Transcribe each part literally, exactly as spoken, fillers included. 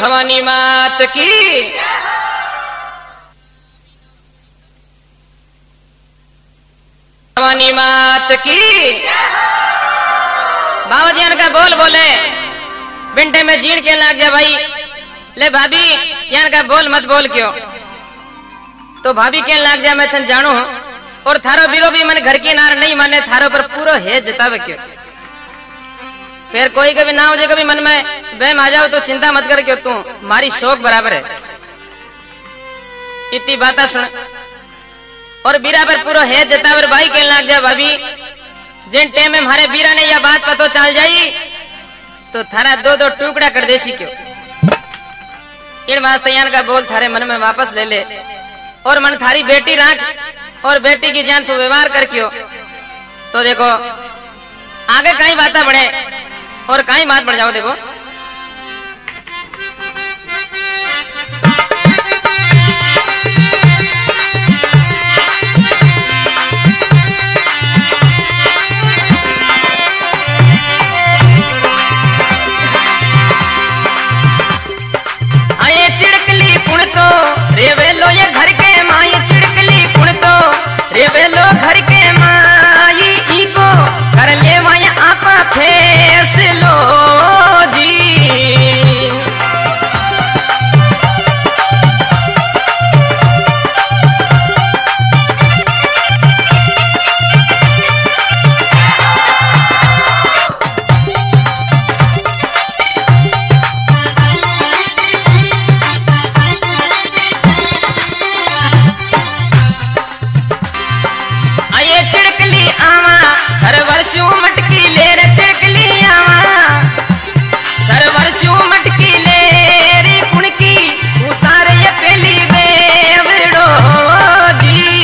भवानी मात की। भवानी मात की। बाबा जी का बोल बोले बिंटे में जीण के लाग जा भाई। ले भाभी यान का बोल मत बोल क्यों। तो भाभी के लाग जा मैं थन जानू और थारो बीरो भी मन घर की नार नहीं माने थारो पर पूरो है जतावे क्यों। फिर कोई कभी ना हो जाए कभी मन में वहम आ जाओ तो चिंता मत कर क्यों तू मारी शौक बराबर है। इतनी बात सुन और बीरा पर पूरा है जतावर भाई के लाग जा भाभी जिन टेम में हमारे बीरा ने यह बात पतो चल जाई तो थारा दो दो टुकड़ा कर देसी क्यों। इन वास्ते का बोल थारे मन में वापस ले ले और मन थारी बेटी राख और बेटी की जान तू व्यवहार कर क्यों। तो देखो आगे कई बातें बढ़े और कई बात बढ़ जाओ। देखो चिड़कली पुण तो रेवेलो ये घर के माई। चिड़कली पुण तो रेवेलो घर के माई। इको कर ले माया आपा फैसलो जी। मटकी ले रे चिड़कली आवा सरवरस्यू मटकी ले रे कुणकी उतारे ये पहली बेवड़ो जी।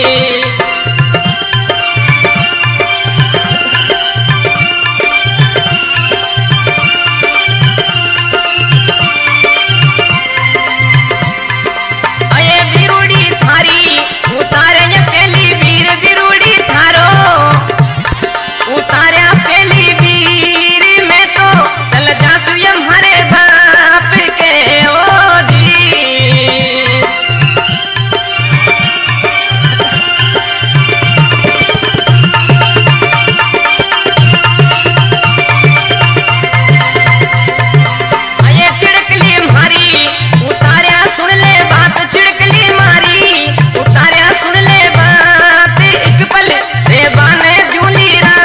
अये बिरुड़ी थारी उतारे ये पहली वीर बिरुड़ी थारो उतारा पहली वीर में तो चल जासु हमारे बाप के ओ जी। ये चिड़कली मारी उतारा सुन ले बात। चिड़कली मारी उतारा सुन ले बात। एक पल रे बाने जूली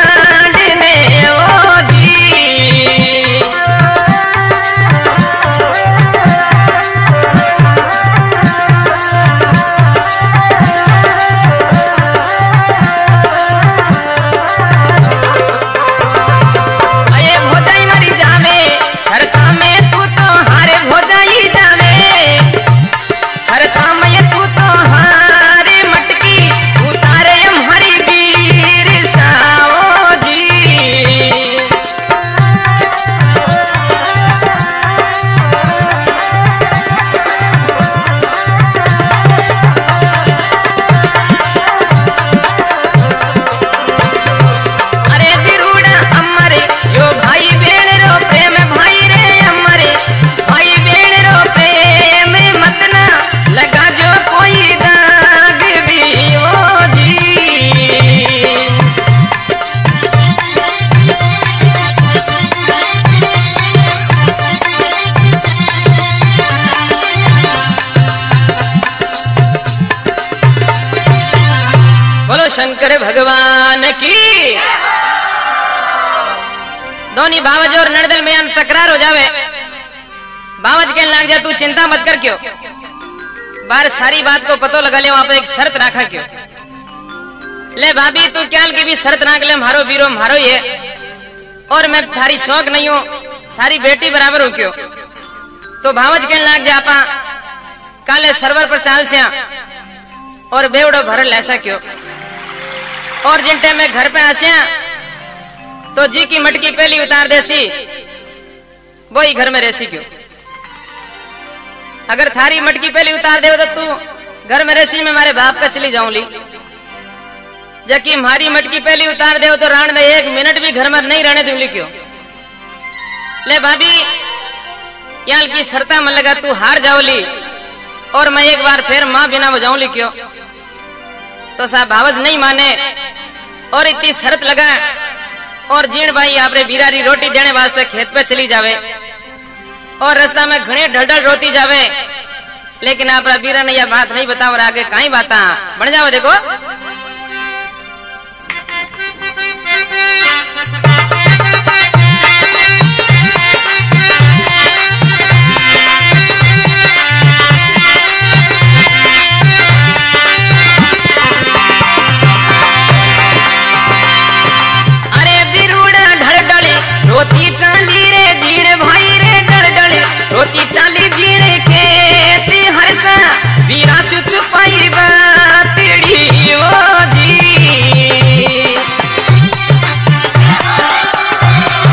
शंकर भगवान की। दोनों बावज और नड़दल में तकरार हो जावे। बावज के लाग जा तू चिंता मत कर क्यों। बार सारी बात को पतो लगा ले वहां पे एक शर्त रखा क्यों। ले भाभी तू क्या की भी शर्त रख ले मारो बीरो मारो ये और मैं थारी शौक नहीं हूं थारी बेटी बराबर हूं क्यों। तो भावज के लाग जा आपा काले सर्वर पर चाल से और बेवड़ो भरल ऐसा क्यों। और जिन टाइम में घर पे आसिया तो जी की मटकी पहली उतार देसी वही घर में रहसी क्यों। अगर थारी मटकी पहली उतार दे तो तू घर में रहसी में मारे बाप का चली जाऊं ली। जबकि हमारी मटकी पहली उतार दे तो राण में एक मिनट भी घर में नहीं रहने दूंगी क्यों। ले भाभी याल की शर्ता में लगा तू हार जाओली और मैं एक बार फिर माँ बिना बजाऊंली क्यों। तो साहब भावज नहीं माने और इतनी शर्त लगा और जीण भाई आपरे बीरारी रोटी देने वास्ते खेत पे चली जावे और रास्ता में घने ढलढल रोती जावे, लेकिन आपरा बीरा ने यह बात नहीं बता और आगे कहीं बात बन जावे। देखो रोती चाली रे जीण भाई रे डलडल रोती चाली जीण के ते हरसा वीरा से छुपाई बातड़ी ओ जी।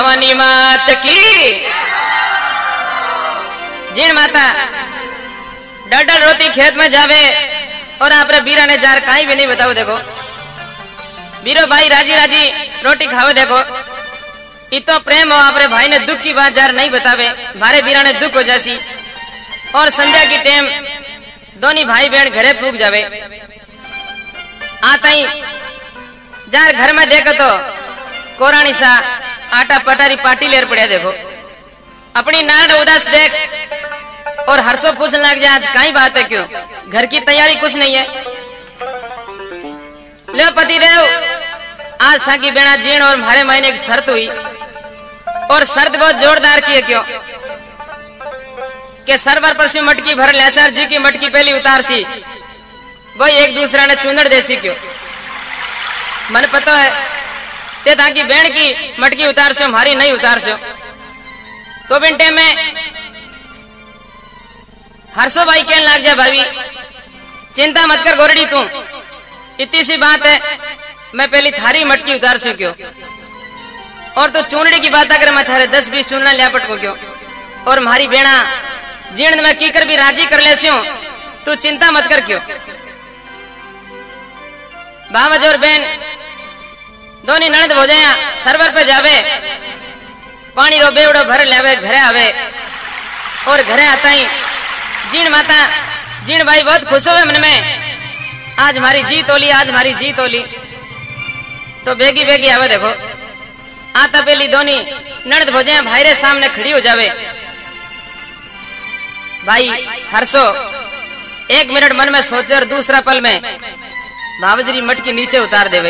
भवानी मात की। जीण माता डडल रोती खेत में जावे और आपरे बीरा ने जार काई भी नहीं बताओ। देखो बीरो भाई राजी राजी रोटी खावे। देखो इतो प्रेम हो आपरे भाई ने दुख की बात जार नहीं बतावे, भारे बीरा ने दुख हो जासी। और संध्या की टेम दोनों भाई बहन घरे पूग जावे। आता ही जार घर में देखो तो कोरानी सा आटा पटारी पाटी लेर पड़े। देखो अपनी नाड़ उदास देख और हर्षो पूछने लग जाए आज काई बात है, क्यों घर की तैयारी कुछ नहीं है। ले पति देव आज था कि बेड़ा जीण और हमारे महीने की शर्त हुई और शर्त बहुत जोरदार की है। क्यों के सरवर पर सी मटकी भर लेसर जी की मटकी पहली उतार सी वही एक दूसरा ने चुंदड़ देसी। क्यों मन पता है ते ताकि बेण की मटकी उतार सो हमारी नहीं उतार सो। तो बिंटे में हर्षो भाई कहने लग जा भाभी चिंता मत कर गोरड़ी, तू इतनी सी बात है मैं पहली थारी मटकी उतार सू। क्यों और तो चूनड़ी की बात अगर मैं थारे दस बीस चूना लियापट को। क्यों और हमारी बेणा जीर्ण में कीकर भी राजी कर ले स्यूं, तू चिंता मत कर। क्यों बाबज और बहन दोनों ननद हो जाया सरवर पे जावे, पानी रो बेवड़ो भर ले घरे आवे। और घरे आता ही जीण माता जीण भाई बहुत खुश हुए मन में, आज हमारी जीत होली, आज हमारी जीत होली। तो बेगी बेगी आवे। देखो आता पहली दोनी ननद भोजे भाई रे सामने खड़ी हो जावे। भाई हर्षो एक मिनट मन में सोचे और दूसरा पल में भावजरी मटकी नीचे उतार देवे।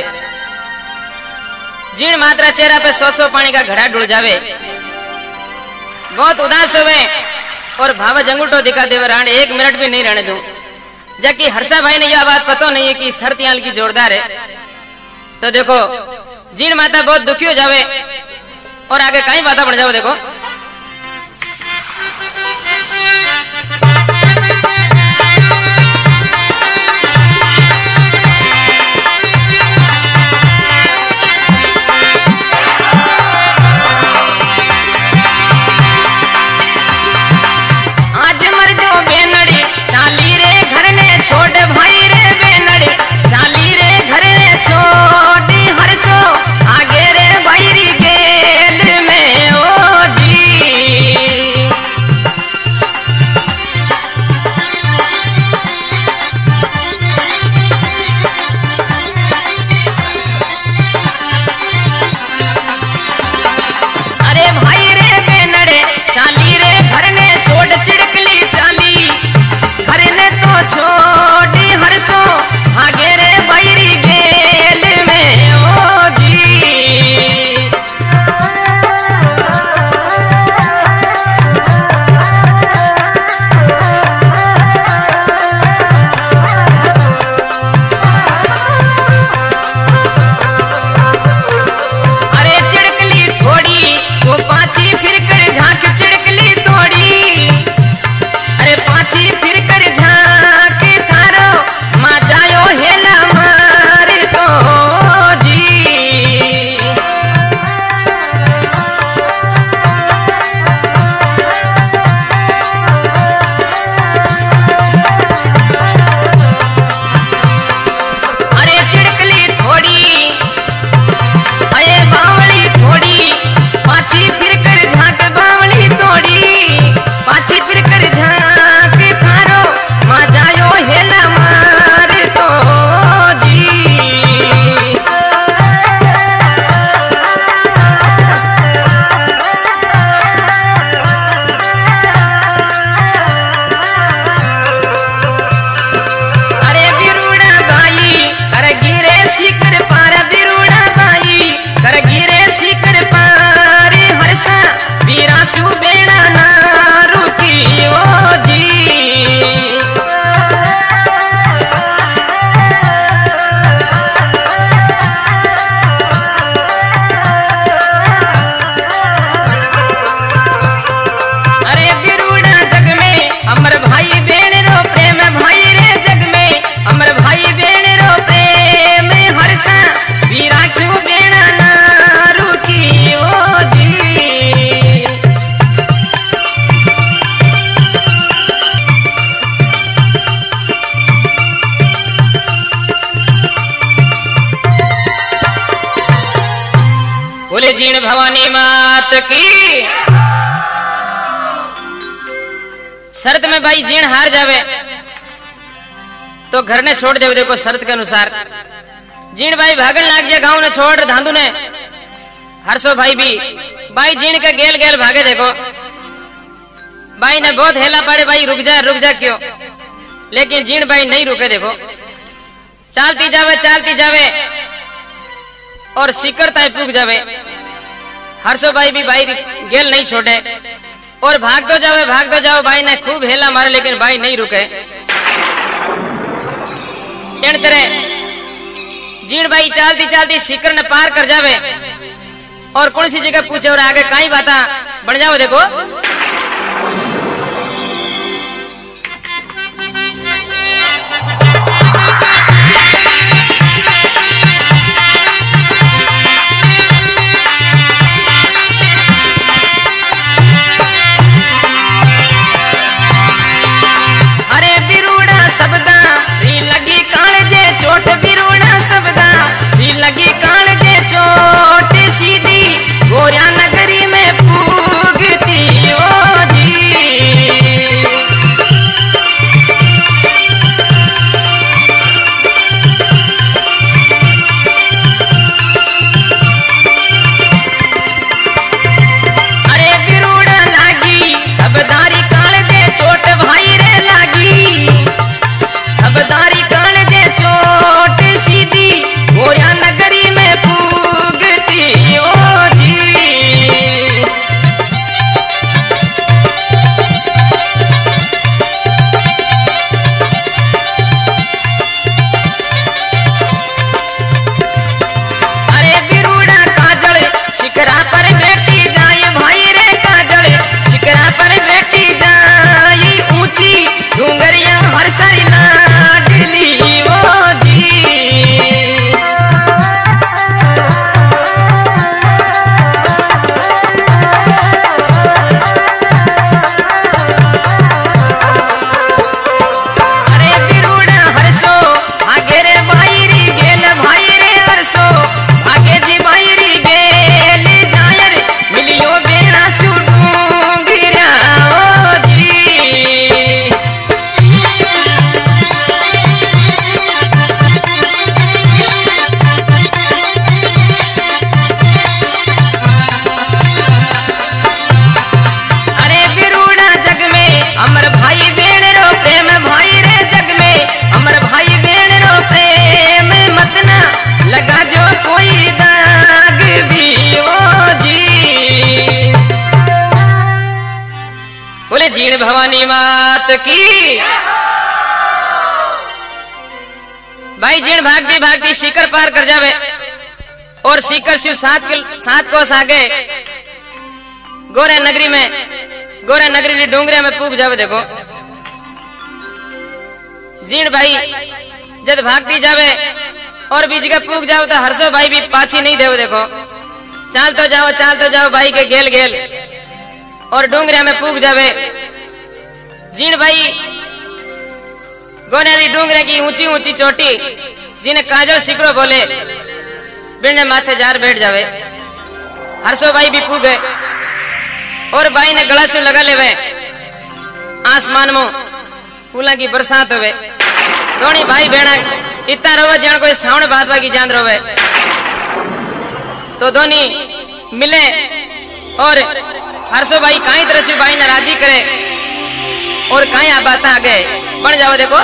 जीण मात्रा चेहरा पे सौ सौ पानी का घड़ा डुल जावे, बहुत उदास हुए और भावज अंगूठो दिखा देवे राण एक मिनट भी नहीं रहने दूं। जबकि हर्षा भाई ने यह बात पता नहीं है कि शर्त याल की जोरदार है। तो देखो जीण माता बहुत दुखी हो जावे और आगे कई बातें बढ़ जाओ। देखो आगे रे बैरी गेल में ओ जी भवानी मात की। शर्त में भाई जीण हार जावे तो घर ने छोड़ दे, देखो शर्त के अनुसार। जीण भाई भागन लाग जाए गांव ने छोड़ धांधू ने, हर्षो भाई भी भाई जीण के गेल गेल भागे। देखो भाई ने बहुत हेला पाड़े, भाई रुक जा रुक जा क्यों, लेकिन जीण भाई नहीं रुके। देखो चालती जावे चालती जावे और शिखर तय पूग जावे। हर्षो भाई भी भाई गेल नहीं छोड़े और भाग तो जावे भाग तो जाओ। भाई ने खूब हेला मारे लेकिन भाई नहीं रुके। इन तरह जीण भाई चालती चालती शिखर ने पार कर जावे और कौन सी जगह पूछे और आगे कई बाता बन जाओ। देखो लगी काल जे चोट सीधी गोरिया नगरी में पूगती ओ जी। अरे बिरूड़ा लागी सबदारी काल जे चोट भाई रे लागी, सबदारी काल जे चोट सीधी गोरिया नगरी में पूगती ओ जी। अरे बिरूड़ा काजल शिखरा पर बैठी जाए भाई रे, काजल शिखरा पर बैठी जाए, ऊंची डूंगरिया हर सारी लाडली ओ जी। अमर भाई बेन रो प्रेम भाई रे जग में, अमर भाई बेन रो प्रेम मत ना लगा जो कोई दाग भी ओ जी। बोले जीण भवानी मात की। भाई जीण भागती भागती शिखर पार कर जावे और शिखर शिव सात सात कोस आगे गोरे नगरी में, गोरे नगरी की डूंगरिया में पूग जावे। देखो जीण भाई जब भागती जावे और बीच के पूग जाओ तो हर्षो भाई भी पाछी नहीं देव। देखो चाल तो जाओ चाल तो जाओ भाई के गेल गेल और डूंगरिया में पूग जावे। जीण भाई गोनेरी डूंगरे की ऊंची ऊंची चोटी जिन्हें काजल शिखरो बोले बिरने माथे जार बैठ जावे। हर्षो भाई भी पूगे और भाई ने गला से लगा लेवे। आसमान में फूला की बरसात होवे, दोनी भाई बहना इतना रोवे जन कोई सावण बादवा की जान रोवे। तो दोनी मिले और हर्षो भाई कई तरह से भाई ने राजी करे और कई आ बात आगे बन जाओ। देखो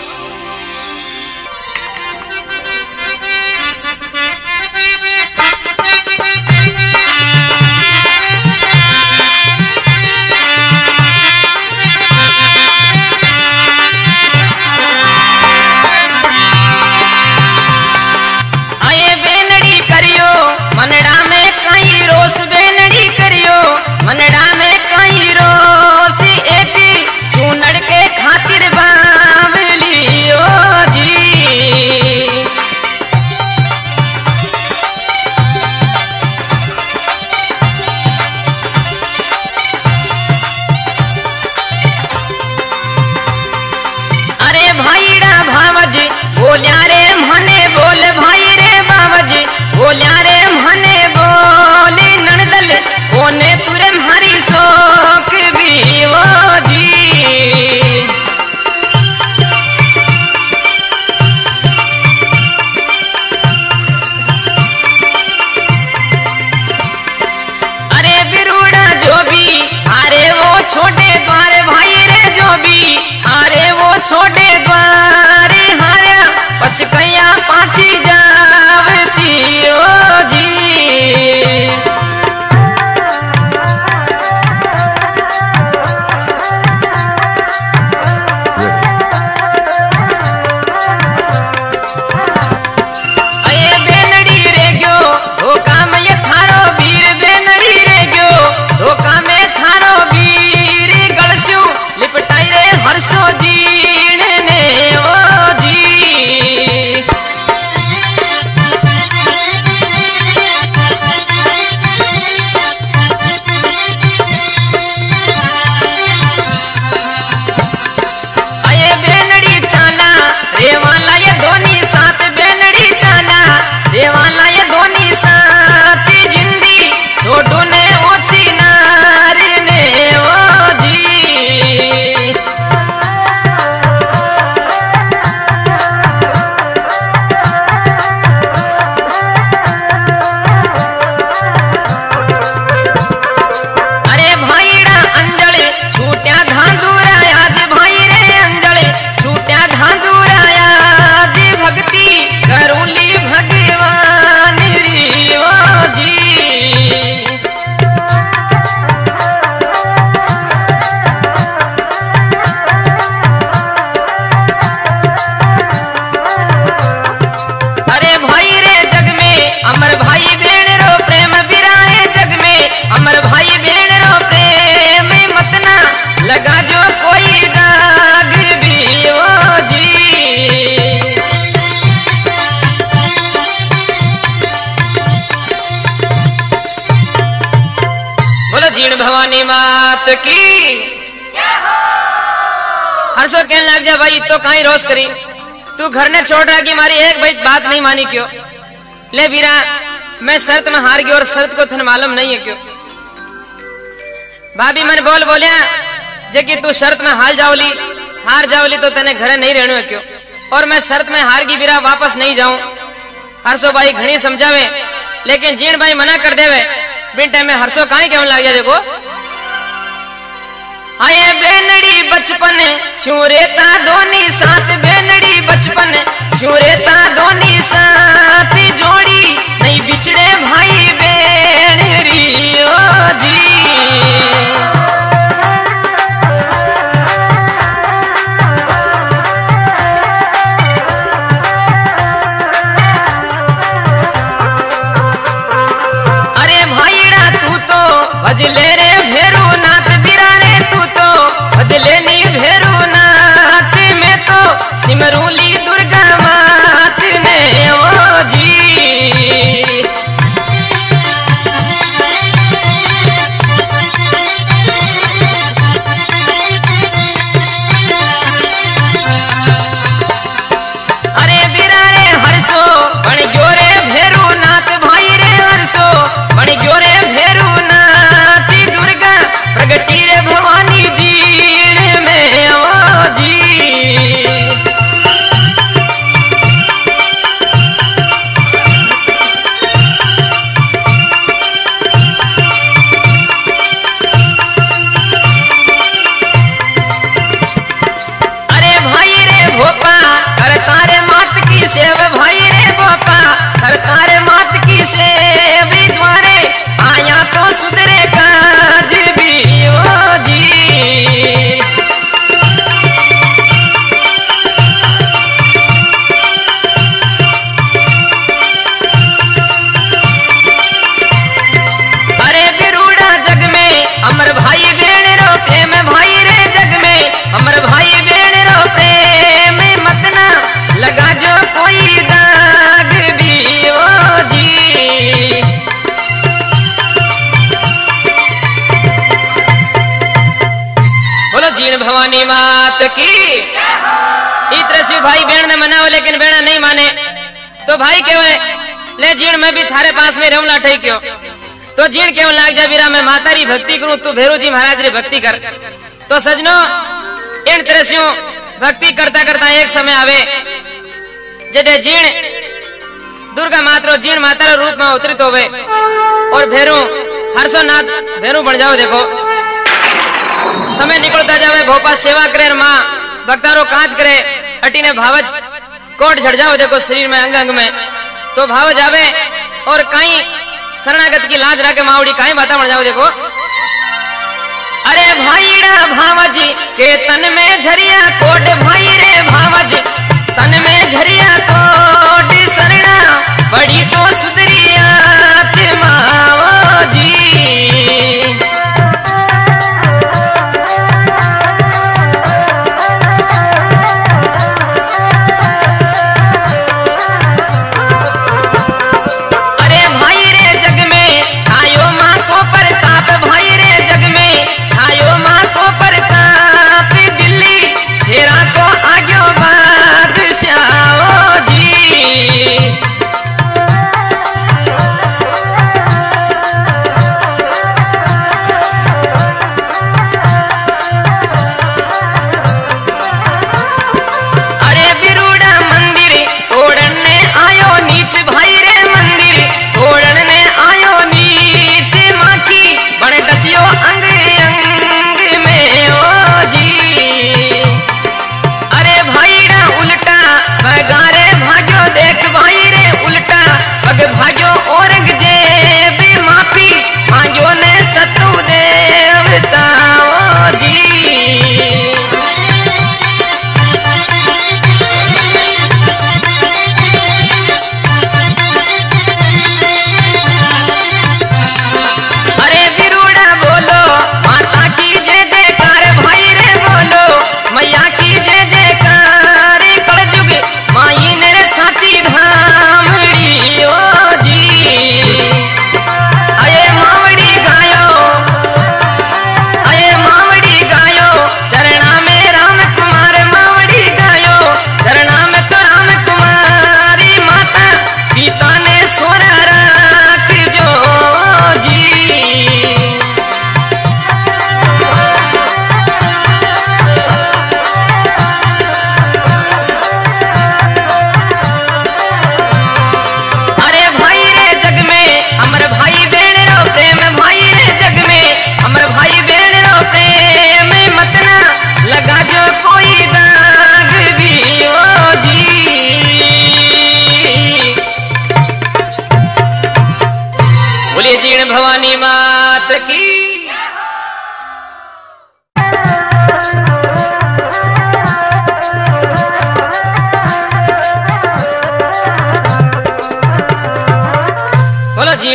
मनड़ा में कई रोस बेनड़ी करियो, मनड़ा में कई रोस एक चूनड़ के खातिर बावली ओ जी। भवानी मात की। हर्षो कहने लग जा भाई तो कहीं रोज करी, तू घर ने छोड़ रहा कि मारी एक भाई बात नहीं मानी क्यों? ले बीरा मैं शर्त में हार गई और शर्त को थन मालूम नहीं है क्यों? भाभी मन बोल बोलिया जे कि तू शर्त में हार जाओली हार जाओली तो तेने घरे नहीं रहना है क्यों? और मैं शर्त में हार गई बीरा वापस नहीं जाऊं। हर्षो भाई घनी समझावे लेकिन जीण भाई मना कर देवे। बिन टाइम में हर्षो कहीं कहने लग गया देखो, आये बेनड़ी बचपन छुरेता दोनी साथ, बेनड़ी बचपन छुरेता दोनी साथ, जोड़ी नहीं बिछड़े भाई बेनड़ी ओ जी। अरे भाईड़ा तू तो भजले रे भेरू नाथ बिरा रे, तू तो भजले नी भेरू नाथ, में तो सिमरूली दुर्गा मात ने ओ जी। अरे बिरा रे हर्षो बन गयो रे भेरू नाथ, भाई रे हर्षो बन गयो रे भेरू नाथ, दुर्गा प्रगटी रे भवानी जी में ओ जी। अरे भाई रे भोपा कर तारे मात की सेव, भाई रे भोपा कर तारे मात की सेव, द्वारे आया तो सुधरे काज भी ओ जी। अरे बिरूड़ा जग में अमर भाई बेण रो प्रेम, भाई रे जग में अमर भाई बेण रो प्रेम, मत ना लगा जो कोई दाग भी ओ जी। बोलो जीण भवानी मात की। इतरे शिव भाई बेण ने मनाओ लेकिन बेणा नहीं माने तो भाई केवे ले जीण मैं भी थारे पास में रहूं लाठे क्यों? तो जीण केवल लाग जा बीरा मैं माता री भक्ति करूं, तू भेरू जी महाराज री भक्ति कर। तो सजनो इन तरह भक्ति करता करता एक समय आवे जदे जीण दुर्गा माता जीण माता रो रूप में अवतरित होवे और भेरू हर्षो नाथ भेरू बन जाओ। देखो समय निकलता जावे, भोपा सेवा करे, माँ भक्तारो कांच करे, अटी ने भावज कोट झड़ जाओ देखो शरीर में अंग अंग में। तो भावज आवे और कहीं शरणागत की लाज रखे मावड़ी कहीं बाता बन जाओ देखो। अरे भाईड़ा भावज के तन में झरिया कोट, भाई रे भावज तन में झरिया कोट, शरणा बड़ी तो सुधरी आत्मा ओ जी। अरे भाई रे जग में छायो माँ को प्रताप, भाई रे जग में छायो माँ को प्रताप, दिल्ली शेरा को आग्यो बादशाह ओ जी।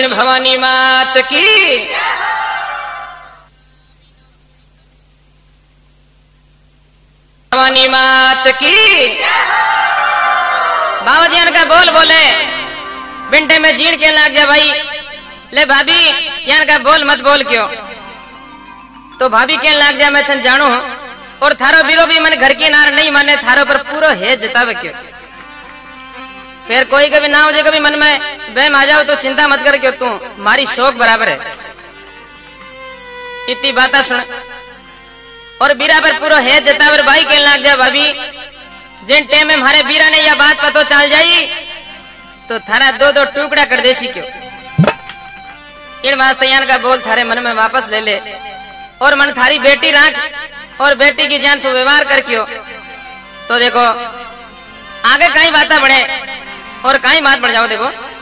बोल भवानी मात की। भवानी मात की। बाबा जी का बोल बोले बिंटे में जीण के लाग जा भाई, ले भाभी यान का बोल मत बोल क्यों। तो भाभी के लाग जा मैं थन जानू और थारो बीरो भी मन घर की नार नहीं माने, थारो पर पूरा है जतावे क्यों। फिर कोई कभी ना हो जाए कभी मन में वहम आ जाओ तो चिंता मत कर क्यों, तू मारी शौक बराबर है। इतनी बात सुन और बीरा पर पूरा है जतावर भाई के लाग जा भाभी, जिन टेम में हमारे बीरा ने यह बात पतो चल जाई तो थारा दो दो टुकड़ा कर देसी क्यों। इन वास्तयान का बोल थारे मन में वापस ले ले और मन थारी बेटी राख और बेटी की जान तू व्यवहार कर क्यों। तो देखो आगे कई बातें बढ़े और कई बात बढ़ जाओ। देखो